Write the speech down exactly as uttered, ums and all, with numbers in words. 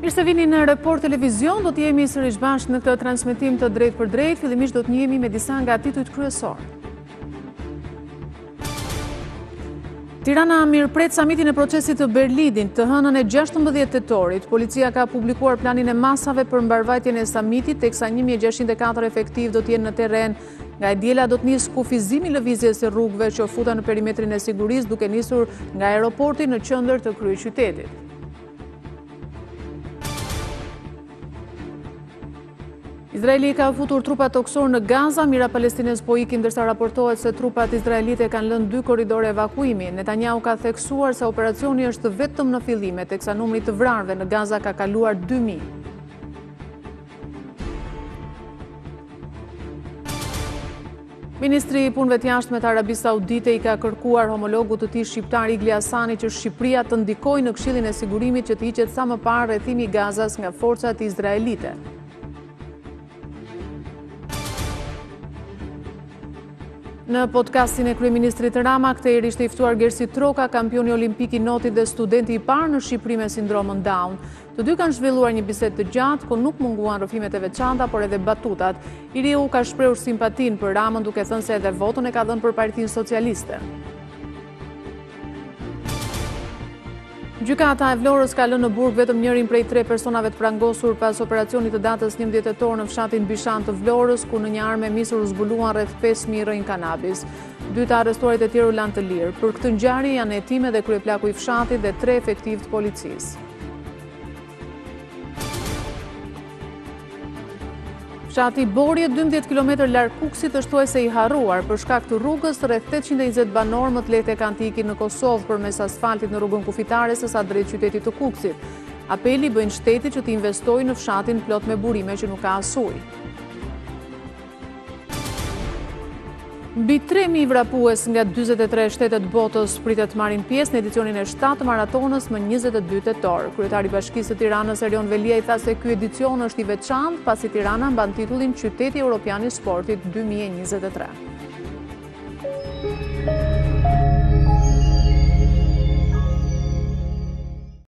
Mirë se vini në Report Televizion, do të jemi sërish bashkë në këtë transmetim të drejt për drejt, fillimisht do të njemi me disa nga titujt kryesor. Tirana mirëpret samitin e procesit të Berlidin, të hënën e gjashtëmbëdhjetë tetorit. Policia ka publikuar planin e masave për mbarvajtjen e samitit, teksa një mijë e gjashtëqind e katër efektiv do të jenë në terren. Nga e diela do të nisë kufizimi i lëvizjes së rrugëve që futa në perimetrin e sigurisë, duke nisur nga aeroporti në qendër të kryeqytetit. Izraeli ka futur trupa toksor në Gaza, mira palestines po ikin ndërsa raportohet se trupat izraelite kanë lënë dy korridore evakuimi. Netanyahu ka theksuar se operacioni është vetëm në fillime, teksa numri të vrarëve në Gaza ka kaluar dy mijë. Ministri i Punëve të Jashtme të Arabisë Saudite i ka kërkuar homologut të tij shqiptar Igli Hasani që Shqipëria të ndikojë në Këshillin e Sigurimit që të hiqet sa më parë rrethimi i Gazas nga forcat izraelite. Në podcastin e kryeministrit Rama, këtejër ishte i ftuar Gersi Troka, kampioni olimpik i notit dhe studenti i parë në Shqipëri me sindromën Down. Të dy kanë zhvilluar një bisedë të gjatë, ku nuk munguan rrëfimet e veçanta, por edhe batutat. Iriu ka shprehur simpatin për Ramën, duke thënë se edhe votën e ka dhënë për Partinë Socialiste. Gjykata e Vlorës ka lënë në burg vetëm njërin prej tre personave të prangosur pas operacionit të datës njëmbëdhjetë tetor në fshatin Bishan të Vlorës, ku në një armë e misur u zbuluan rreth pesë mijë rrënjë kanabis. Dy të arrestuarit e tjerë u lanë të lirë. Për këtë ngjarje janë hetime dhe kryeplaku i fshatit dhe tre efektiv të policisë. Fshati Borje, dymbëdhjetë kilometër larg Kukësit, është thuajse i harruar për shkak të rrugës. Rreth tetëqind e njëzet banor më të lehtë kanë të ikin në Kosovë përmes asfaltit në rrugën kufitare sesa drejt qytetit të Kukësit. Apeli bëjnë shtetit që të investojë në fshatin plot me burime që nuk ka as ujë. Mbi tre mijë vrapues nga dyzet e tre shtetet botës pritet të marrin pjesë në edicionin e shtatë të maratonës më njëzet e dy tetor. Kryetari i Bashkisë së Tiranës Erion Velia i tha se ky edicion është i veçantë pasi Tirana mban titullin Qyteti Evropian i Sportit dy mijë e njëzet e tre.